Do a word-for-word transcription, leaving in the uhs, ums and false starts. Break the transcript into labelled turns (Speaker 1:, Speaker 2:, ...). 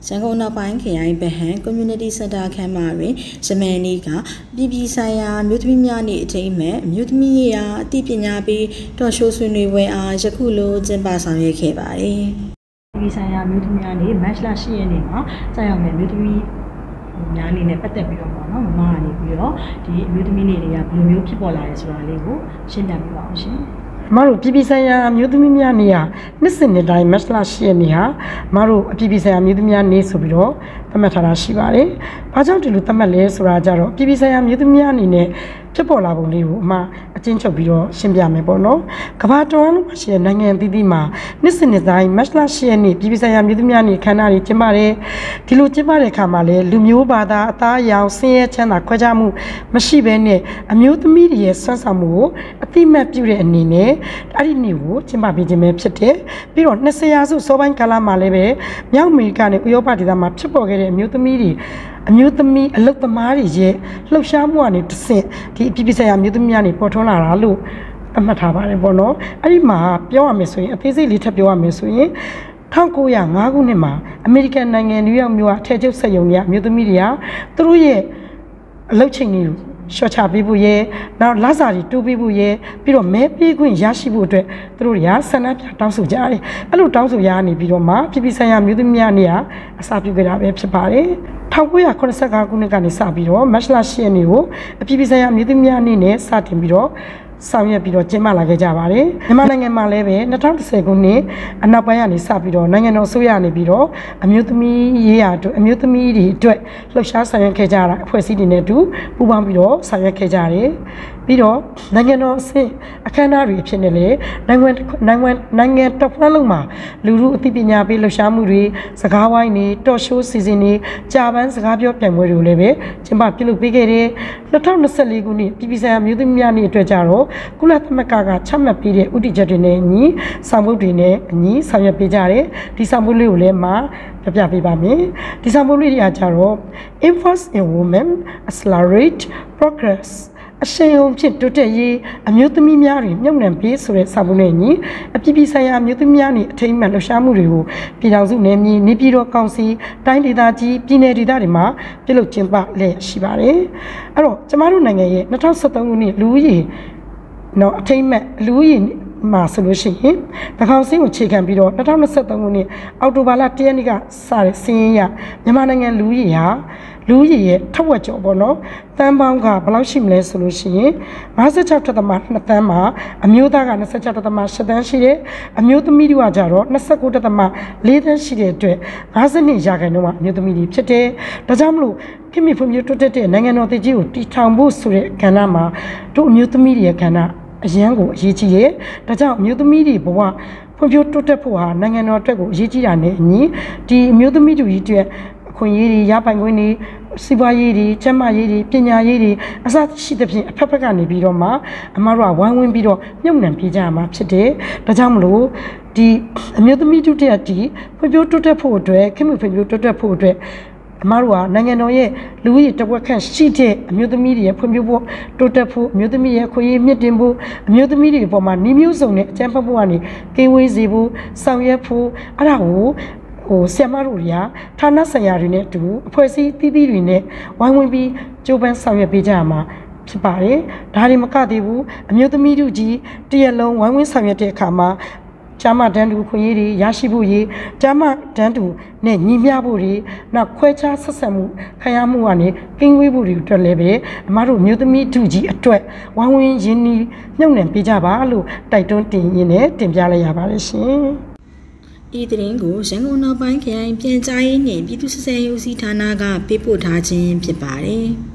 Speaker 1: ရန်ကုန်နောက်ပိုင်းခရိုင်ဗဟန် Community Center ခန်းမတွင်ယမန်နေ့ကပြည်ပြည်ဆိုင်ရာမြို့သမီးများနေ့အထိမ်းအမှတ်မြို့သမီးရာအသိပညာပေးတော်ရှိုးဆွေးနွေးပွဲအားယခုလိုကျင်းပဆောင်ရွက်ခဲ့ပါတယ်။ပြည်ဆိုင်ရာမြို့သမီးများနေ့မတ်လ၈ရက်နေ့မှာကြာရောက်မယ့်မြို့သမီးများအနေနဲ့ပတ်သက်ပြီးတော့ပေါ့နော်မမကနေပြီးတော့ဒီမြို့သမီးနေ့တွေကဘယ်လိုမျိုးဖြစ်ပေါ်လာလဲဆိုတာလေးကိုရှင်းပြပေးပါအောင်ရှင်။
Speaker 2: မတို့ပြည်ပြည်ဆိုင်ရာမြို့သမီးများနေရာနှစ်စဉ်နှစ်တိုင်းမတ်လ၈ရက်နေ့ဟာမတို့အပြည်ပြည်ဆိုင်ရာမြို့သမီးများနေ့ဆိုပြီးတော့သတ်မှတ်ထားတာရှိပါတယ်။ဘာကြောင့်ဒီလိုသတ်မှတ်လဲဆိုတာကြတော့ပြည်ပြည်ဆိုင်ရာမြို့သမီးများအနေနဲ့ဖြစ်ပေါ်လာပုံလေးကိုအမှအချင်းချုပ်ပြီးတော့ရှင်းပြမယ်ပေါ့နော်။ကမ္ဘာတော်လုံးမှာရှိတဲ့နိုင်ငံအသီးသီးမှာနှစ်စဉ်နှစ်တိုင်းမတ်လ၈ရက်နေ့ပြည်ပြည်ဆိုင်ရာမြို့သမီးများနေ့ခမ်းနားတွေကျင်းပတယ်။ဒီလိုကျင်းပတဲ့အခါမှာလည်းလူမျိုးဘာသာအသားအရောင်ဆင်းရဲချမ်းသာခွဲခြားမှုမရှိဘဲနဲ့အမျိုးသမီးတွေရဲ့စွမ်းဆောင်မှုကိုအတိမတ်ပြုတဲ့အနေနဲ့အဲ့ဒီနေ့ကိုကျင်းပပေးခြင်းပဲဖြစ်တယ်။ပြီးတော့နှစ်ဆယ်ရာစုစောပိုင်းကာလမှာလည်းပဲမြောက်အမေရိကနဲ့ဥရောပဒေသမှာဖြစ်ပေါ်ခဲ့တဲ့အမျိုးသမီးတွေအမျိုးသမီးအလုပ်သမားတွေရဲ့လှုပ်ရှားမှုကနေတစ်ဆင့်ဒီအပြည်ပြည်ဆိုင်ရာအမျိုးသမီးများနေပေါ်ထွန်းလာတာလို့အမှတ်ထားပါတယ်ပေါ့နော်အဲ့ဒီမှာပြောရမယ်ဆိုရင်အသေးစိတ်လေးထပ်ပြောရမယ်ဆိုရင်၁၉၀၅ခုနှစ်မှာအမေရိကန်နိုင်ငံနယူးယောက်မြို့အထက်ချုပ်စက်ရုံတွေကအမျိုးသမီးတွေကသူတို့ရဲ့အလုပ်ချိန်တွေကိုရှော့ချပေးဖို့ရဲနောက်လစာတွေတိုးပေးဖို့ရဲပြီးတော့မဲပေးခွင့်ရရှိဖို့အတွက်သူတို့တွေကဆန္ဒပြတောင်းဆိုကြတယ်အဲ့လိုတောင်းဆိုရနေပြီးတော့မှပြည်ပြည်ဆိုင်ရာမြို့သမီးများနေရာအစာပြုခဲ့တာပဲဖြစ်ပါတယ်၁၉၇၅ခုနှစ်ကနေစပြီးတော့မတ်လ၈ရက်နေ့ကိုအပြည်ပြည်ဆိုင်ရာမြို့သမီးများအနေနဲ့စတင်ပြီးတော့ဆောင်ရွက်ပြီးတော့ကျင်းပလာခဲ့ကြပါတယ်မြန်မာနိုင်ငံမှာလည်းပဲ၂၀၁၀ခုနှစ်အနောက်ပိုင်းကနေစပြီးတော့နိုင်ငံတော်အစိုးရနေပြီးတော့အမျိုးသမီးရေးရာအတွက်အမျိုးသမီးတွေအတွက်လှုပ်ရှားဆောင်ရွက်ခဲ့ကြတာအဖွဲ့အစည်းတွေနဲ့အတူပူးပေါင်းပြီးတော့ဆောင်ရွက်ခဲ့ကြတယ်ပြီးတော့နိုင်ငံတော်အဆင့်အခမ်းအနားတွေဖြစ်နေလေနိုင်ငံနိုင်ငံနိုင်ငံတစ်ဖက်လုံးမှာလူမှုအသိပညာပေးလှုပ်ရှားမှုတွေစကားဝိုင်းတွေတော်ရှိုးစီစဉ်တွေကြာပန်းစကားပြောပြိုင်ပွဲတွေကိုလည်းပဲကျင်းပပြုလုပ်ပေးခဲ့တယ်၂၀၂၄ခုနှစ်ပြည်ပြည်ဆိုင်ရာမြို့သမီးများနေ့အတွက်ကြတော့ကုလသမဂ္ဂကချမှတ်ပေးတဲ့ဥတီချက်တွေနဲ့အညီဆောင်ပုဒ်တွေနဲ့အညီဆောင်ရွက်ပေးကြတယ်ဒီဆောင်ပုဒ်လေးကိုလည်းမှာပြပြပေးပါမယ်ဒီဆောင်ပုဒ်လေးတွေကကြတော့ Invest in Women Accelerate Progress အရှိန်အဟုန်ဖြင့်တိုးတက်ရေးအမျိုးသမီးများတွင်မြုပ်နှံပေးဆိုတဲ့စာပုဒ်နဲ့ညီအပြည်ပြည်ဆိုင်ရာအမျိုးသမီးများနှင့်အထိမ်းအမှတ်လှုပ်ရှားမှုတွေကိုပြည်ထောင်စုနယ်မြေနေပြည်တော်ကောင်စီတိုင်းဒေသကြီးပြည်내ဒေသတွေမှာပြုလုပ်ကျင်းပလည်ရှိပါတယ်အဲ့တော့ကျမတို့နိုင်ငံရဲ့၂၀၁၃ခုနှစ်လူဦးရေနော်အထိမ်းအမှတ်လူဦးရေမှာဆိုလို့ရှိရင်တကောင်စင်းကိုခြေခံပြီးတော့၂၀၂၃ခုနှစ်အောက်တိုဘာလ၁ရက်နေ့ကစတဲ့စင်းရမြန်မာနိုင်ငံလူဦးရေဟာလူဦးရေရဲ့ထက်ဝက်ကျော်ပေါ့နော်တန်းပေါင်းကဘယ်လောက်ရှိမလဲဆိုလို့ရှိရင်၅၆.၂သန်းမှာအမျိုးသားက၂၆.၈သန်းရှိတယ်အမျိုးသမီးတွေကကြတော့၂၉.၄သန်းရှိတဲ့အတွက်၅၂ရာခိုင်နှုန်းမှာအမျိုးသမီးတွေဖြစ်တယ်ဒါကြောင့်မလို့ခိမိဖွံ့ဖြိုးတိုးတက်တဲ့နိုင်ငံတော်တည်ကြီးကိုတည်ထောင်ဖို့ဆိုတဲ့ကဏ္ဍမှာတို့အမျိုးသမီးတွေရဲ့ကဏ္ဍအရန်ကိုအရေးကြီးတယ်။ဒါကြောင့်အမျိုးသမီးတွေဘဝဖွံ့ဖြိုးတိုးတက်ဖို့ဟာနိုင်ငံတော်အတွက်ကိုအရေးကြီးတာနဲ့အညီဒီအမျိုးသမီးတို့ကြီးအတွက်အခွင့်အရေးတွေရပိုင်ခွင့်တွေစီးပွားရေးတွေကျန်းမာရေးတွေပညာရေးတွေအစရှိသဖြင့်အဖက်ဖက်ကနေပြီးတော့မှအမတို့ကဝိုင်းဝန်းပြီးတော့မြုပ်နှံပေးကြရမှာဖြစ်တယ်။ဒါကြောင့်မလို့ဒီအမျိုးသမီးတို့တဲ့ဒီဖွံ့ဖြိုးတိုးတက်ဖို့အတွက်ခင်ဗျဖွံ့ဖြိုးတိုးတက်ဖို့အတွက်အမတို့ကနိုင်ငံတော်ရဲ့လူဦးရေတစ်ဝက်ခန့်ရှိတဲ့အမျိုးသမီးတွေရဲ့ဖွံ့ဖြိုးဖို့တိုးတက်ဖို့အမျိုးသမီးရဲ့ခွင့်ရမြင့်တင်ဖို့အမျိုးသမီးတွေအပေါ်မှာနှီးမျိုးစုံနဲ့အကြမ်းဖက်ဖို့ကနေကင်းဝေးစေဖို့ဆောင်ရွက်ဖို့အဲ့ဒါကိုဟိုဆရာမတို့တွေကဌာနဆိုင်ရာတွေနဲ့အတူအဖွဲ့အစည်းတည်တည်တွေနဲ့ဝိုင်းဝန်းပြီးကြိုးပမ်းဆောင်ရွက်ပေးကြရမှာဖြစ်ပါတယ်ဒါတွေမကသေးဘူးအမျိုးသမီးတို့ကြီးတရက်လုံးဝိုင်းဝန်းဆောင်ရွက်တဲ့အခါမှာကျမတန်းတူခွင့်ရေးတွေရရှိဖို့ရေးကျမတန်းတူနဲ့ညီမျှဖို့တွေနောက်ခွဲခြားဆက်ဆံမှုခံရမှုကနေကင်းဝေးဖို့တွေအတွက်လည်းပဲအမတို့မျိုးသမီးတူကြီးအတွက်ဝိုင်းဝန်းရင်းနှီးမြုပ်နှံပေးကြပါလို့တိုက်တွန်းတင်ရင်းနဲ့တင်ပြလိုက်ရပါတယ်ရှင်
Speaker 1: ဤသတင်းကိုရန်ကုန်နောက်ပိုင်းခရိုင်ပြန်ကြားရေးနှင့်ပြည်သူ့ဆက်ဆံရေးဦးစီးဌာနကပေးပို့ထားခြင်းဖြစ်ပါတယ်